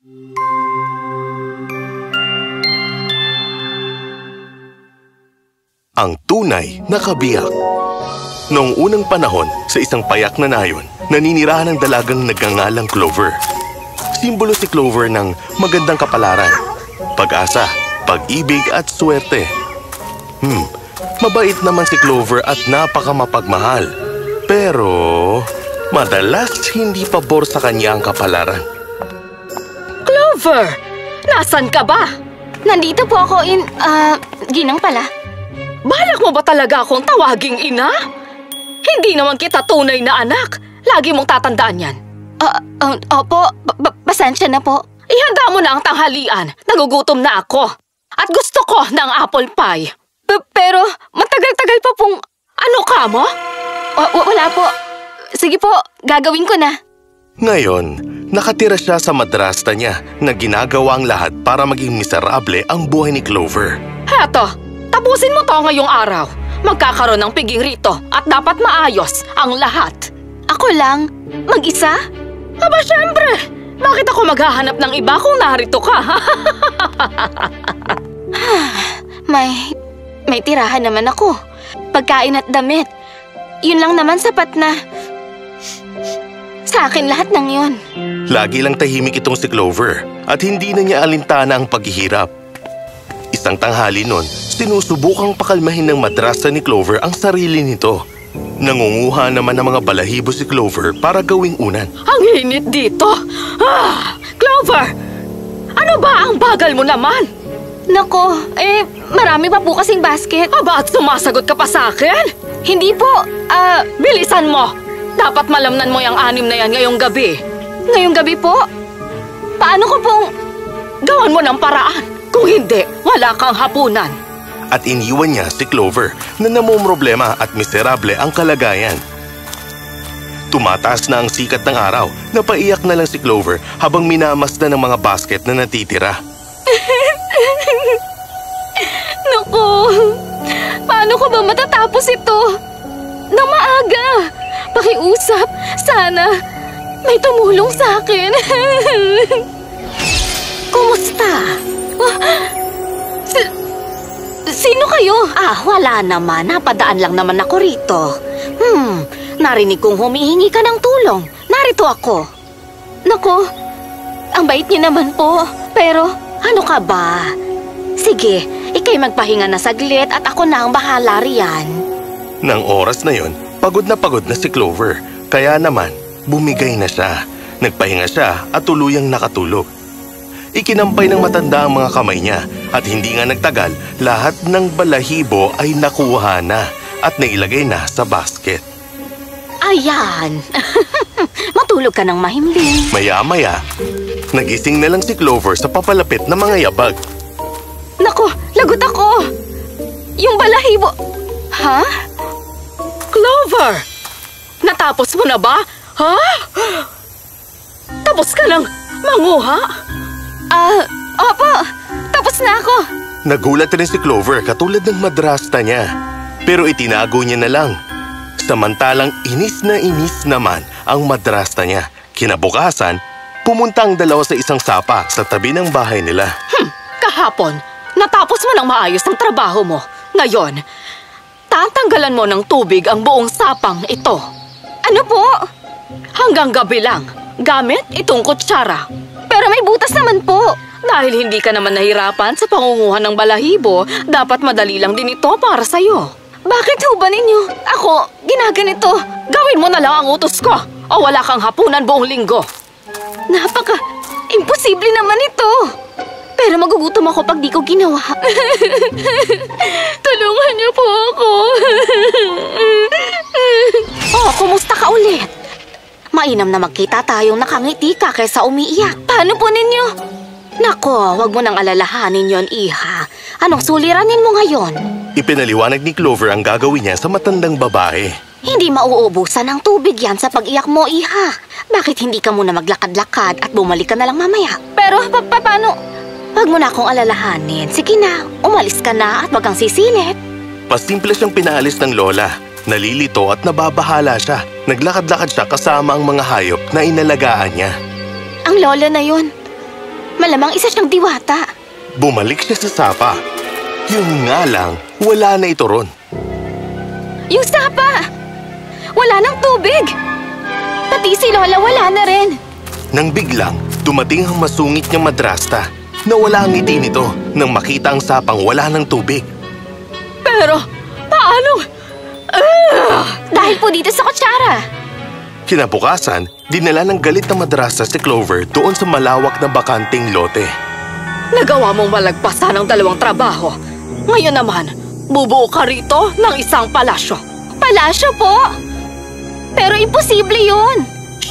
Ang tunay na kabiyak. Noong unang panahon, sa isang payak na nayon, naninirahan ng dalagang nagngangalang Clover. Simbolo si Clover ng magandang kapalaran, pag-asa, pag-ibig at swerte. Mabait naman si Clover at napakamapagmahal. Pero madalas hindi pabor sa kanya ang kapalaran. Clover! Nasaan ka ba? Nandito po ako Ginang pala. Balak mo ba talaga akong tawaging ina? Hindi naman kita tunay na anak. Lagi mong tatandaan yan. Opo, pasensya na po. Ihanda mo na ang tanghalian. Nagugutom na ako. At gusto ko ng apple pie. Pero matagal-tagal pa pong... Ano ka mo? Wala po. Sige po, gagawin ko na. Ngayon, nakatira siya sa madrasta niya na ginagawa ang lahat para maging miserable ang buhay ni Clover. Heto, tapusin mo to ngayong araw. Magkakaroon ng piging rito at dapat maayos ang lahat. Ako lang? Mag-isa? Aba, syempre! Bakit ako maghahanap ng iba kung narito ka? May tirahan naman ako. Pagkain at damit. Yun lang naman sapat na. Sa akin lahat ng yun. Lagi lang tahimik itong si Clover at hindi na niya alintana ang paghihirap. Isang tanghali nun, sinusubukang pakalmahin ng madrasa ni Clover ang sarili nito. Nangunguha naman ng mga balahibo si Clover para gawing unan. Ang init dito! Clover! Ano ba ang bagal mo naman? Nako, marami pa po kasing basket. Aba, at sumasagot ka pa sa akin? Hindi po, bilisan mo! Dapat malamnan mo yung 6 na yan ngayong gabi. Ngayong gabi po? Paano ko pong... Gawan mo ng paraan. Kung hindi, wala kang hapunan. At iniwan niya si Clover na namumroblema at miserable ang kalagayan. Tumataas na ang sikat ng araw, napaiyak na lang si Clover habang minamasdan ng mga basket na natitira. Naku, paano ko ba matatapos ito? Nang maaga, pakiusap, sana may tumulong sa akin. Kumusta? Sino kayo? Wala naman. Napadaan lang naman ako rito. Narinig kong humihingi ka ng tulong. Narito ako. Naku, ang bait niyo naman po. Pero, ano ka ba? Sige, ikay magpahinga na saglit at ako na ang bahala riyan. Nang oras na yon, pagod na si Clover. Kaya naman, bumigay na siya. Nagpahinga siya at tuluyang nakatulog. Ikinampay ng matanda ang mga kamay niya at hindi nga nagtagal, lahat ng balahibo ay nakuha na at nailagay na sa basket. Ayan! Matulog ka ng mahimbing. Maya-maya, nagising na lang si Clover sa papalapit na mga yabag. Naku, lagot ako! Yung balahibo... Ha? Clover! Natapos mo na ba? Ha? Tapos ka ng manguha? Opo. Tapos na ako. Nagulat rin si Clover katulad ng madrasta niya. Pero itinago niya na lang. Samantalang inis naman ang madrasta niya. Kinabukasan, pumunta ang dalawa sa isang sapa sa tabi ng bahay nila. Kahapon, natapos mo ng maayos ang trabaho mo. Ngayon, tatanggalan mo ng tubig ang buong sapang ito. Ano po? Hanggang gabi lang, gamit itong kutsara. Pero may butas naman po. Dahil hindi ka naman nahirapan sa pangunguha ng balahibo, dapat madali lang din ito para sa'yo. Bakit ho ba ninyo? Ako, ginaganito. Gawin mo na lang ang utos ko o wala kang hapunan buong linggo. Imposible naman ito. Pero magugutom ako pag di ko ginawa. Tulungan niyo po ako. Kumusta ka ulit? Mainam na magkita tayong nakangiti ka kaysa umiiyak. Paano po ninyo? Nako, wag mo nang alalahanin yon, iha. Anong suliranin mo ngayon? Ipinaliwanag ni Clover ang gagawin niya sa matandang babae. Hindi mauubusan ng tubig yan sa pag-iyak mo, iha. Bakit hindi ka muna maglakad-lakad at bumalik ka na lang mamaya? Pero, paano? Wag mo na akong alalahanin. Sige na, umalis ka na at wag kang sisilit. Pasimple siyang pinaalis ng lola. Nalilito at nababahala siya. Naglakad-lakad siya kasama ang mga hayop na inalagaan niya. Ang lola na yun. Malamang isa siyang diwata. Bumalik siya sa sapa. Yun nga lang, wala na ito ron. Yung sapa! Wala ng tubig! Pati si Lola wala na rin. Nang biglang, dumating ang masungit niyang madrasta. Nawala ang ngiti nito nang makita ang sapang wala ng tubig. Pero, paano? Dahil po dito sa kutsara. Kinabukasan, dinala ng galit na madrasta si Clover doon sa malawak na bakanting lote. Nagawa mong malagpasan ng 2 trabaho. Ngayon naman, bubuo ka rito ng isang palasyo. Palasyo po! Pero imposible yun.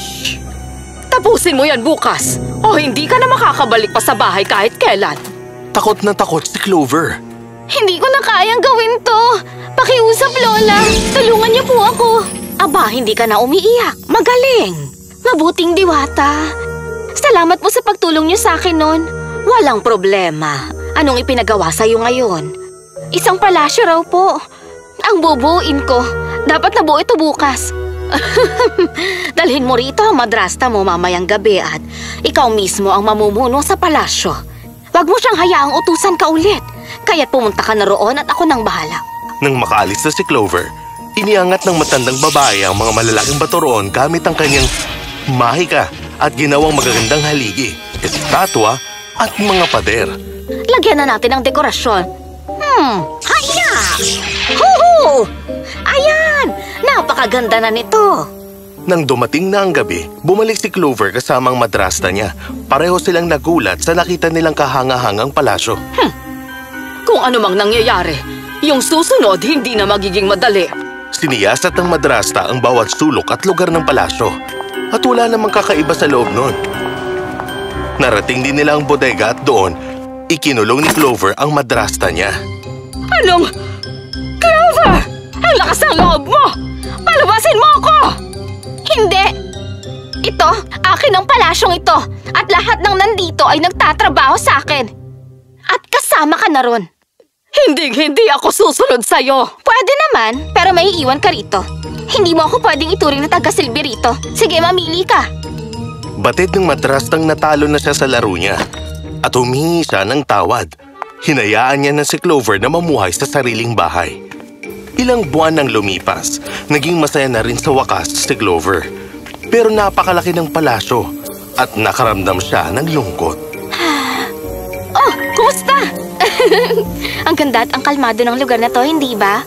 Tapusin mo yan bukas o hindi ka na makakabalik pa sa bahay kahit kailan. Takot na takot si Clover. Hindi ko na kayang gawin to. Pakiusap, Lola. Tulungan niyo po ako. Aba, hindi ka na umiiyak. Magaling. Mabuting diwata. Salamat po sa pagtulong niyo sa akin noon. Walang problema. Anong ipinagawa sa'yo ngayon? Isang palasyo raw po. Ang bubuuin ko. Dapat nabuo ito bukas. Dalhin mo rito ang madrasta mo mamayang gabi at ikaw mismo ang mamumuno sa palasyo. Huwag mo siyang hayaang utusan ka ulit. Kaya't pumunta ka na roon at ako nang bahala. Nang makaalis na si Clover, iniangat ng matandang babae ang mga malalaking bato roon gamit ang kanyang mahika at ginawang magagandang haligi, estatwa at mga pader. Lagyan na natin ng dekorasyon. Haya! Huhu! Ayan! Napakaganda na nito. Nang dumating na ang gabi, bumalik si Clover kasama ang madrasta niya. Pareho silang nagulat sa nakita nilang kahanga-hangang palasyo. Kung ano mang nangyayari, yung susunod hindi na magiging madali. Siniyasat ng madrasta ang bawat sulok at lugar ng palasyo. At wala namang kakaiba sa loob nun. Narating din nila ang bodega at doon, ikinulong ni Clover ang madrasta niya. Anong? Clover! Ang lakas ng loob mo! Palabasin mo ako! Hindi! Ito, akin ang palasyong ito. At lahat ng nandito ay nagtatrabaho sa akin. At kasama ka na ron. Hindi ako susunod sa'yo. Pwede naman, pero may iiwan ka rito. Hindi mo ako pwedeng ituring na taga-silbi rito. Sige, mamili ka. Batid ng madrastang natalo na siya sa laro niya. At humingi siya ng tawad. Hinayaan niya na si Clover na mamuhay sa sariling bahay. Ilang buwan nang lumipas, naging masaya na rin sa wakas si Clover. Pero napakalaki ng palasyo at nakaramdam siya ng lungkot. Oh, kumusta? Ang ganda at ang kalmado ng lugar na to, hindi ba?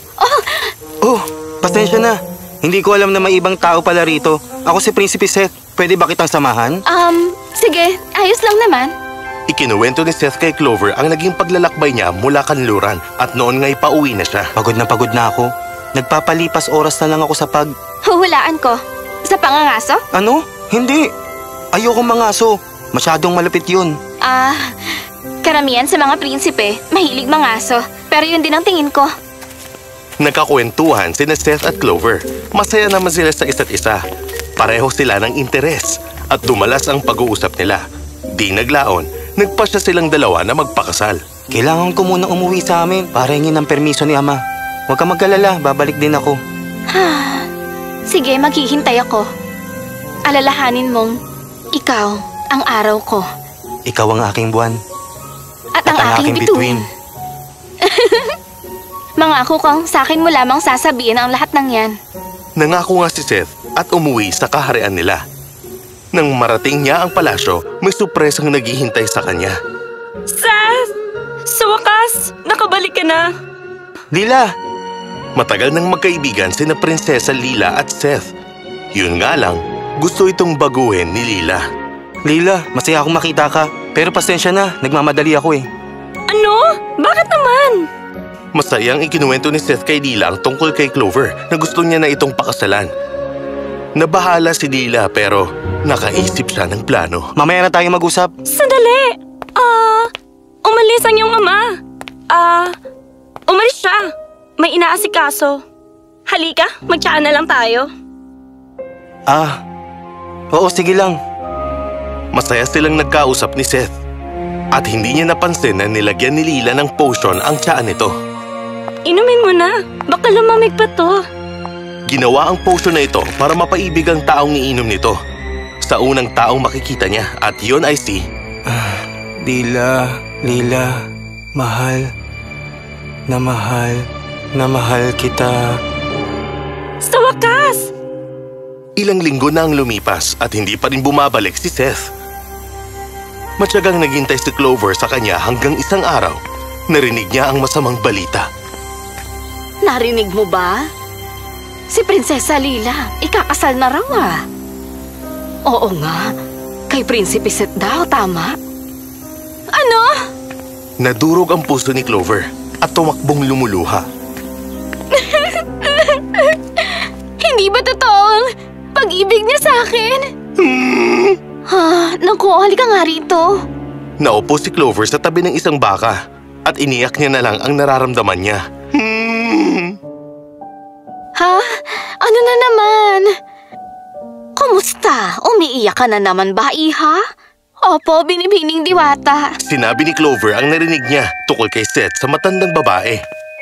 Oh, pasensya na. Hindi ko alam na may ibang tao pala rito. Ako si Prinsipe Seth. Pwede ba kitang samahan? Sige. Ayos lang naman. Ikinuwento ni Seth kay Clover ang naging paglalakbay niya mula kanluran at noon nga'y pauwi na siya. Pagod na ako. Nagpapalipas oras na lang ako sa Huhulaan ko. Sa pangangaso? Ano? Hindi. Ayokong mangaso. Masyadong malapit yun. Karamihan sa mga prinsipe, mahilig mangaso. Pero yun din ang tingin ko. Nagkakwentuhan sina Seth at Clover. Masaya naman sila sa isa't isa. Pareho sila ng interes at dumalas ang pag-uusap nila. Di naglaon, nagpasya silang dalawa na magpakasal. Kailangan ko muna umuwi sa amin para hingin ng permiso ni Ama. Huwag kang mag-alala, babalik din ako. Sige, maghihintay ako. Alalahanin mong ikaw ang araw ko. Ikaw ang aking buwan. At ang aking bituin. Mangako kang sa akin mo lamang sasabihin ang lahat ng yan. Nangako nga si Seth at umuwi sa kaharian nila. Nang marating niya ang palasyo, may supresang naghihintay sa kanya. Seth! Sa wakas, nakabalik ka na. Lila! Matagal nang magkaibigan sina Prinsesa Lila at Seth. Yun nga lang, gusto itong baguhin ni Lila. Lila, masaya akong makita ka. Pero pasensya na, nagmamadali ako eh. Ano? Bakit naman? Masayang ikinuwento ni Seth kay Lila ang tungkol kay Clover na gusto niya na itong pakasalan. Nabahala si Lila pero nakaisip siya ng plano. Mamaya na tayo mag-usap. Sandali! Umalis ang iyong ama. Umalis siya. May inaasikaso. Halika, magtsaan na lang tayo. Oo, sige lang. Masaya silang nagkausap ni Seth. At hindi niya napansin na nilagyan ni Lila ng potion ang tiyaan nito. Inumin mo na. Baka lumamig pa to. Ginawa ang potion na ito para mapaibig ang taong iinom nito. Sa unang taong makikita niya at yon ay si Lila, mahal kita. Sa wakas! Ilang linggo na ang lumipas at hindi pa rin bumabalik si Seth. Matyagang naghintay si Clover sa kanya hanggang isang araw, narinig niya ang masamang balita. Narinig mo ba? Si Prinsesa Lila, ikakasal na raw ah. Oo nga, kay Prinsipe Seth daw, tama? Ano? Nadurog ang puso ni Clover at tumakbong lumuluha. Hindi ba totoong pag-ibig niya sa akin? Naku, halika nga rito. Naupo si Clover sa tabi ng isang baka at iniyak niya na lang ang nararamdaman niya. Ha? Ano na naman? Kumusta? Umiiyak ka na naman ba, Iha? Opo, binibining diwata. Sinabi ni Clover ang narinig niya tungkol kay Seth sa matandang babae.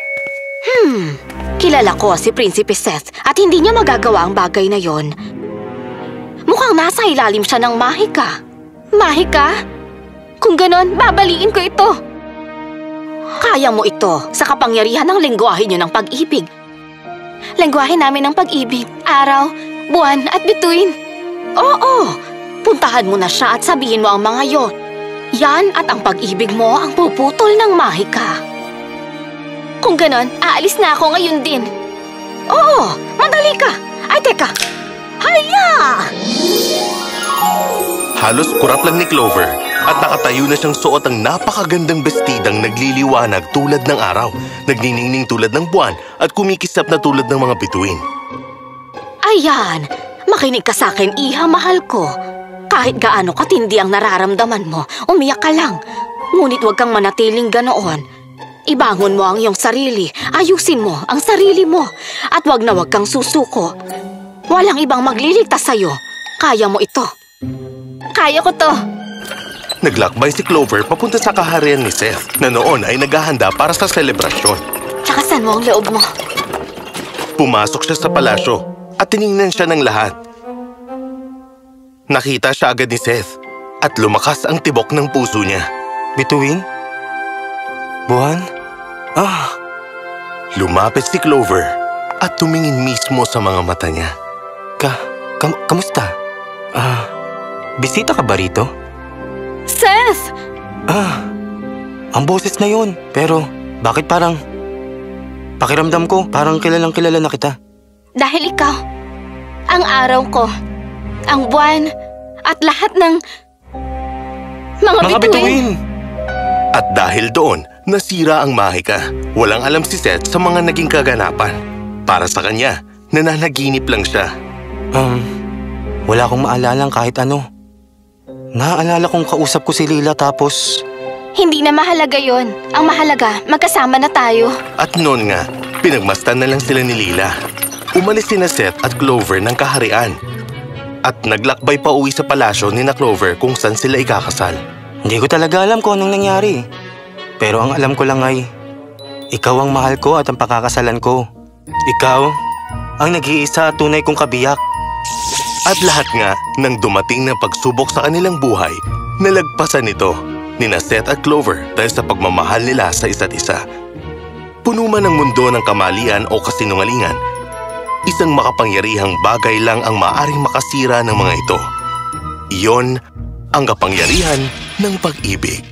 Kilala ko si Prinsipe Seth at hindi niya magagawa ang bagay na yon. Mukhang nasa ilalim siya ng mahika. Mahika? Kung ganon, babaliin ko ito. Kaya mo ito sa kapangyarihan ng lengguwahe niyo ng pag-ibig. Lengguwahe namin ng pag-ibig, araw, buwan at bituin. Oo, puntahan mo na siya at sabihin mo ang mga yon. Yan at ang pag-ibig mo ang puputol ng mahika. Kung ganon, aalis na ako ngayon din. Oo, madali ka. Ay, teka. Haya! Halos kurap lang ni Clover at nakatayo na siyang suot ang napakagandang bestidang nagliliwanag tulad ng araw, nagniningning tulad ng buwan at kumikisap na tulad ng mga bituin. Ayan, makinig ka sa akin, Iha, mahal ko. Kahit gaano katindi ang nararamdaman mo, umiyak ka lang. Ngunit huwag kang manatiling ganoon. Ibangon mo ang iyong sarili, ayusin mo ang sarili mo, at huwag na huwag kang susuko. Walang ibang magliligtas sa'yo. Kaya mo ito. Kaya ko to. Naglakbay si Clover papunta sa kaharian ni Seth na noon ay naghahanda para sa selebrasyon. Lakasan mo ang loob mo. Pumasok siya sa palasyo at tiningnan siya ng lahat. Nakita siya agad ni Seth at lumakas ang tibok ng puso niya. Bituin? Buwan? Lumapit si Clover at tumingin mismo sa mga mata niya. Kamusta? Bisita ka ba rito? Seth! Ang boses na yun. Pero bakit parang... Pakiramdam ko, parang kilalang kilala na kita. Dahil ikaw, ang araw ko, ang buwan, at lahat ng mga bituin. At dahil doon, nasira ang mahika. Walang alam si Seth sa mga naging kaganapan. Para sa kanya, nananaginip lang siya. Wala akong maalalang kahit ano. Naaalala kong kausap ko si Lila tapos... Hindi na mahalaga yon. Ang mahalaga, magkasama na tayo. At noon nga, pinagmastan na lang sila ni Lila. Umalis sina Seth at Clover ng kaharian. At naglakbay pa uwi sa palasyo ni na Clover kung saan sila ikakasal. Hindi ko talaga alam kung anong nangyari. Pero ang alam ko lang ay, ikaw ang mahal ko at ang pakakasalan ko. Ikaw ang nag-iisa at tunay kong kabiyak. At lahat nga, nang dumating ng pagsubok sa kanilang buhay, nalagpasan ito ni na Seth at Clover dahil sa pagmamahal nila sa isa't isa. Puno man ang mundo ng kamalian o kasinungalingan, isang makapangyarihang bagay lang ang maaaring makasira ng mga ito. Iyon ang kapangyarihan ng pag-ibig.